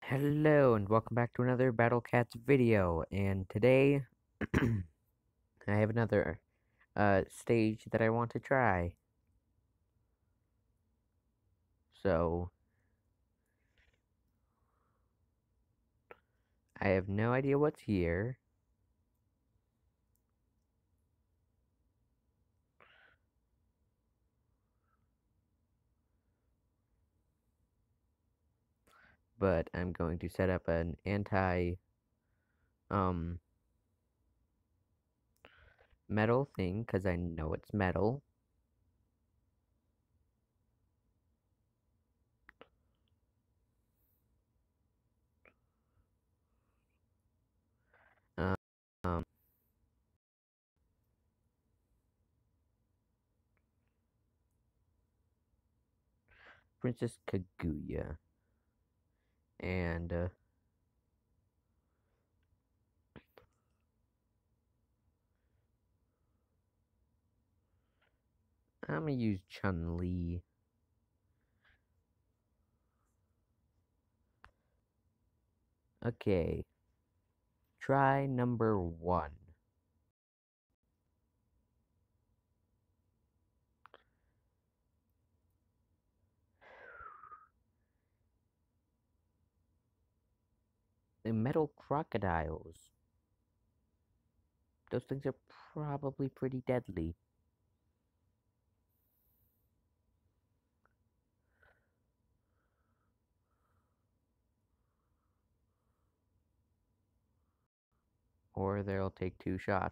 Hello and welcome back to another Battle Cats video, and today I have another stage that I want to try. So I have no idea what's here. But I'm going to set up an anti um metal thing because I know it's metal. Um, um Princess Kaguya, and I'm gonna use Chun-Li. Okay, try number 1. The metal crocodiles. Those things are probably pretty deadly. Or they'll take 2 shots.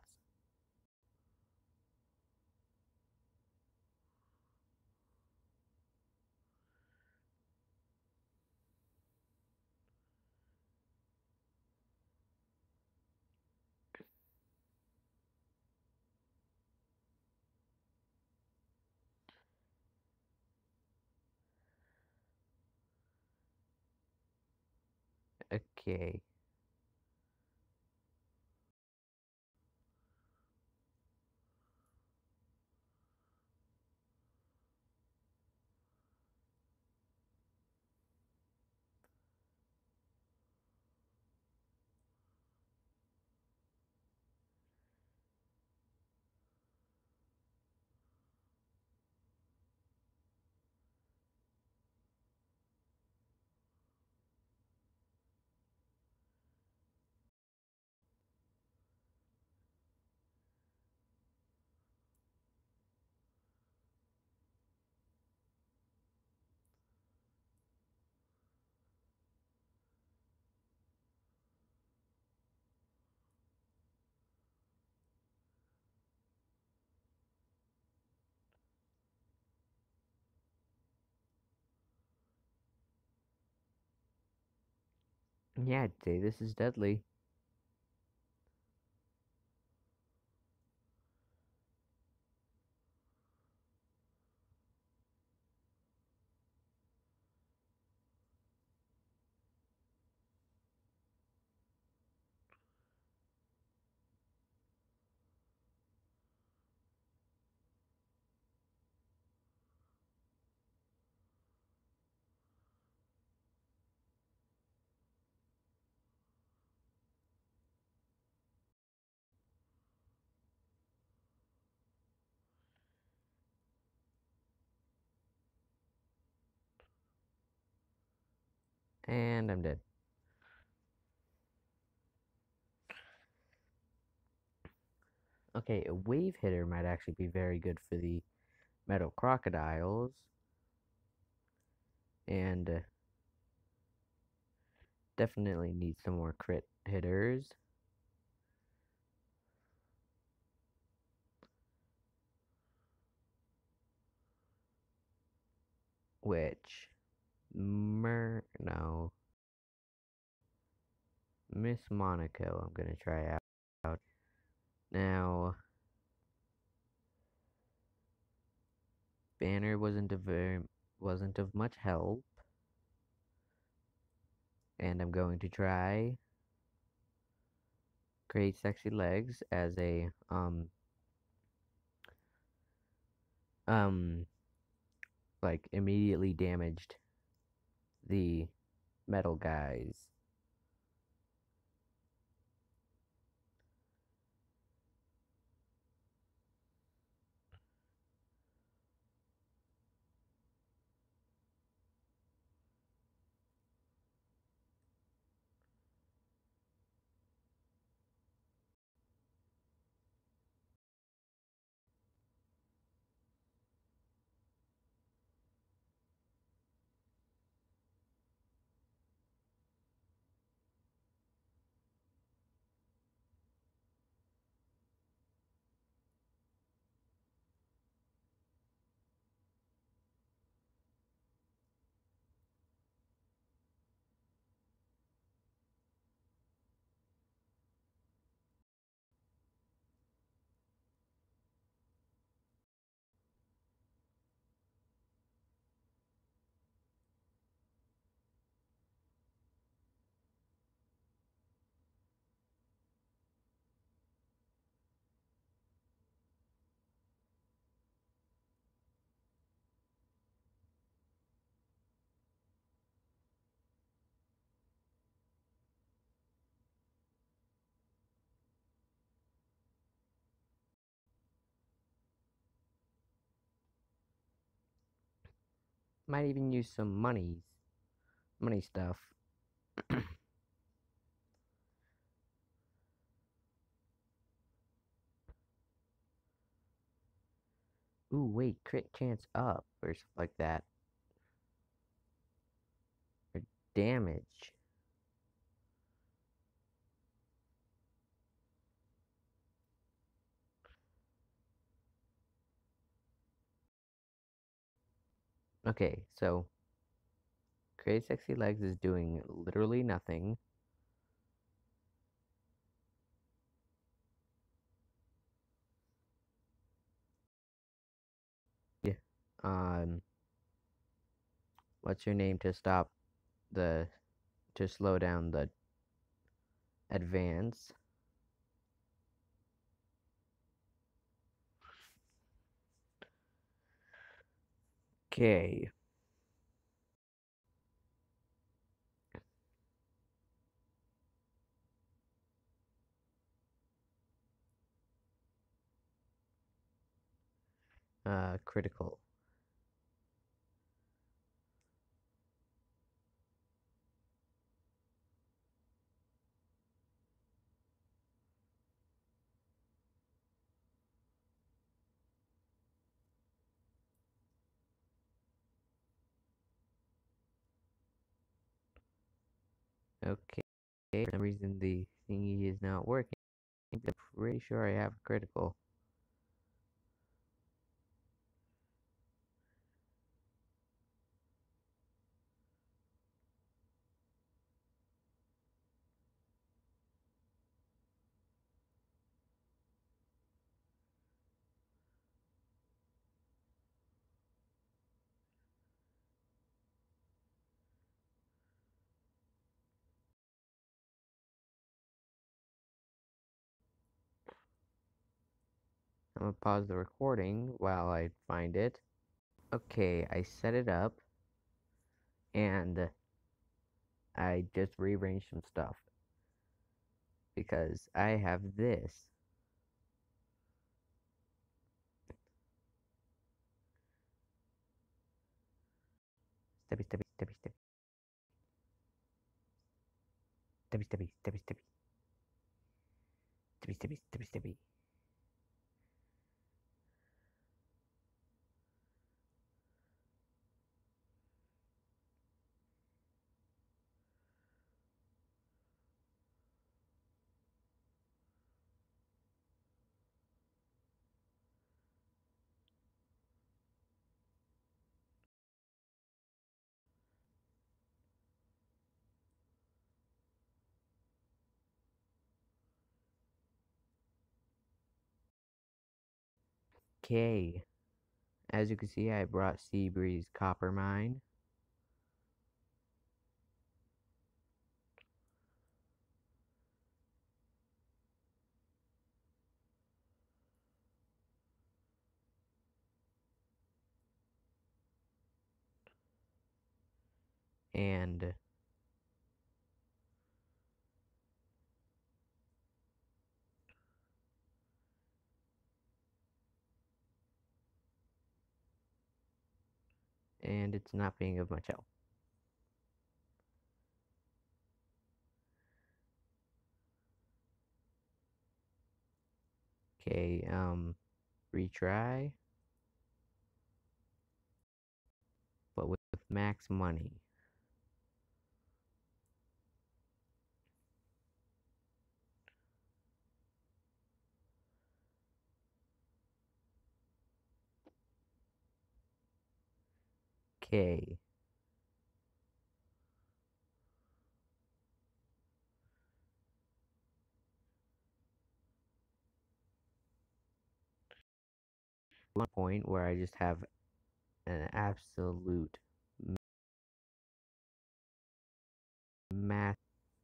Okay. Yeah, I'd say this is deadly. And I'm dead. Okay, a wave hitter might actually be very good for the metal crocodiles. And definitely need some more crit hitters. Which, no. Miss Monaco, I'm gonna try out. Now, Banner wasn't of much help. And I'm going to try Great Sexy Legs as a, like, immediately damaged the metal guys. Might even use some money stuff. Ooh, wait, crit chance up or something like that. Or damage. Okay, so Crazy Sexy Legs is doing literally nothing. Yeah. Um, what's your name to stop to slow down the advance? Okay. Critical. Okay. For some reason the thingy is not working. I'm pretty sure I have critical. I'm gonna pause the recording while I find it. Okay, I set it up and I just rearranged some stuff because I have this. Steppy, steppy, steppy, steppy. Steppy, steppy, steppy, steppy. Steppy, steppy, steppy, steppy. Okay. As you can see, I brought Seabreeze Copper Mine. And and it's not being of much help. Okay, retry, but with max money. Okay. One point where I just have an absolute math.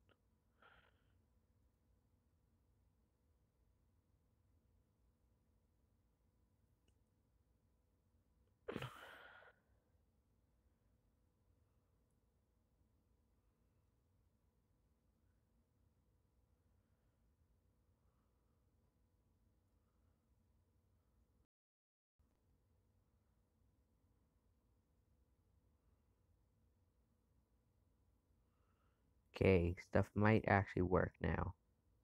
Okay, stuff might actually work now.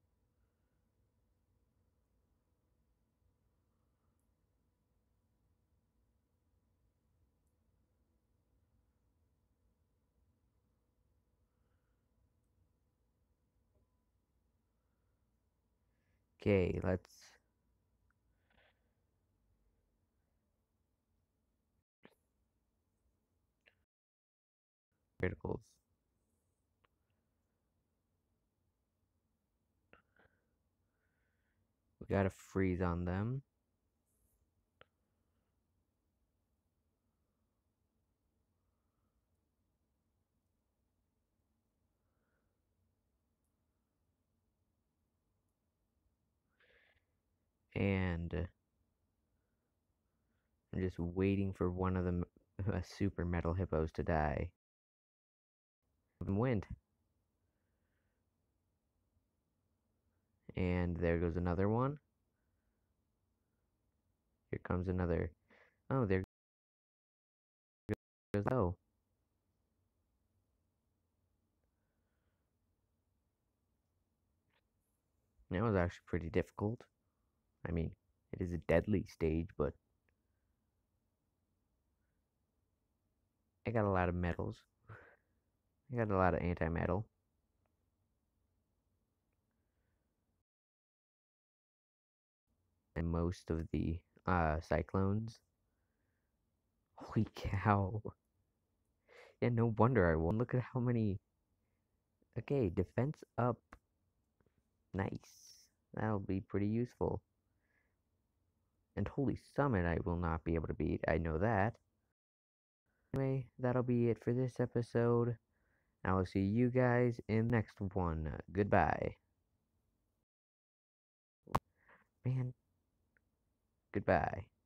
Okay, let's criticals. We got a freeze on them. And I'm just waiting for one of them super metal hippos to die. Wind. And there goes another one. Here comes another. Oh, there goes. Oh. That was actually pretty difficult. I mean, it is a deadly stage, but I got a lot of metals. I got a lot of anti-metal. And most of the cyclones. Holy cow. Yeah, no wonder I won. Look at how many. Okay, defense up. Nice. That'll be pretty useful. And Holy Summit I will not be able to beat. I know that. Anyway, that'll be it for this episode. I will see you guys in the next one. Goodbye. Man, goodbye.